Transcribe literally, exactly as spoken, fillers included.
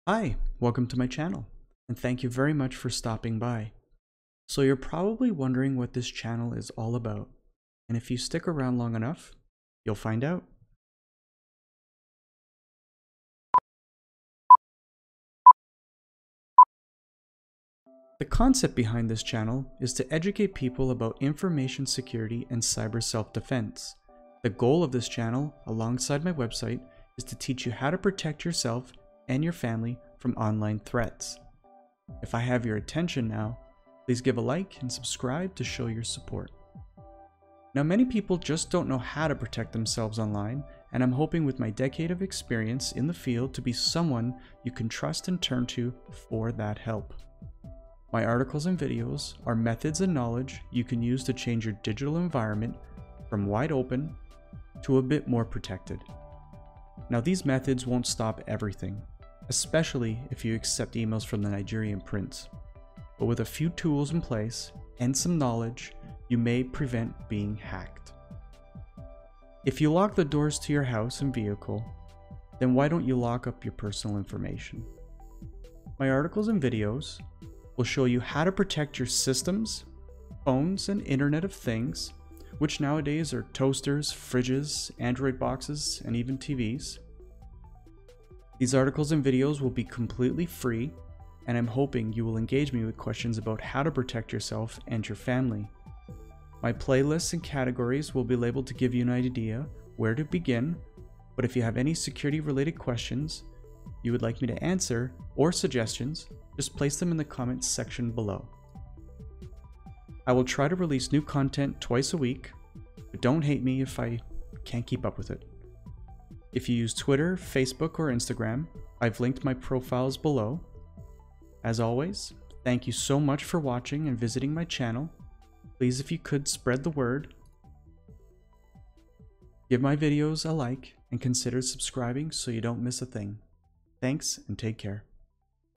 Hi, welcome to my channel, and thank you very much for stopping by. So you're probably wondering what this channel is all about, and if you stick around long enough, you'll find out. The concept behind this channel is to educate people about information security and cyber self-defense. The goal of this channel, alongside my website, is to teach you how to protect yourself and your family from online threats. If I have your attention now, please give a like and subscribe to show your support. Now, many people just don't know how to protect themselves online, and I'm hoping with my decade of experience in the field to be someone you can trust and turn to for that help. My articles and videos are methods and knowledge you can use to change your digital environment from wide open to a bit more protected. Now, these methods won't stop everything, especially if you accept emails from the Nigerian prince. But with a few tools in place and some knowledge, you may prevent being hacked. If you lock the doors to your house and vehicle, then why don't you lock up your personal information? My articles and videos will show you how to protect your systems, phones, and Internet of Things, which nowadays are toasters, fridges, Android boxes, and even T Vs. These articles and videos will be completely free, and I'm hoping you will engage me with questions about how to protect yourself and your family. My playlists and categories will be labeled to give you an idea where to begin, but if you have any security related questions you would like me to answer or suggestions, just place them in the comments section below. I will try to release new content twice a week, but don't hate me if I can't keep up with it. If you use Twitter, Facebook, or Instagram, I've linked my profiles below. As always, thank you so much for watching and visiting my channel. Please, if you could, spread the word. Give my videos a like and consider subscribing so you don't miss a thing. Thanks and take care.